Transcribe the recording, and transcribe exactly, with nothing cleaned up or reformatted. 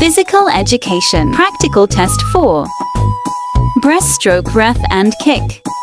Physical Education Practical Test four. Breaststroke breath and kick.